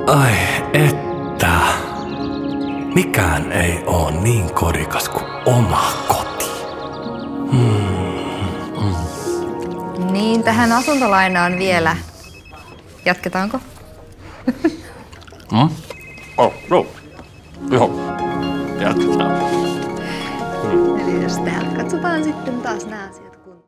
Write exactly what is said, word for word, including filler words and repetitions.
Ai että. Mikään ei oo niin kodikas kuin oma koti. Mm. Mm. Niin, tähän asuntolainaan vielä. Jatketaanko? Mm? Oh, joo. Joo. Jatketaan. Eli jos täältä katsotaan sitten taas nää asiat.